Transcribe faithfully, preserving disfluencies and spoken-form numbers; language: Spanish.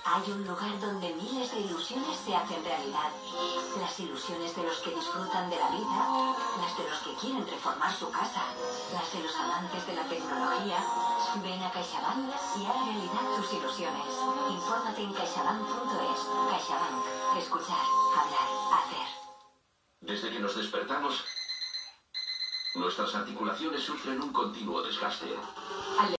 Hay un lugar donde miles de ilusiones se hacen realidad. Las ilusiones de los que disfrutan de la vida, las de los que quieren reformar su casa, las de los amantes de la tecnología. Ven a CaixaBank y haz realidad tus ilusiones. Infórmate en caixabank punto es. CaixaBank. Escuchar, hablar, hacer. Desde que nos despertamos, nuestras articulaciones sufren un continuo desgaste.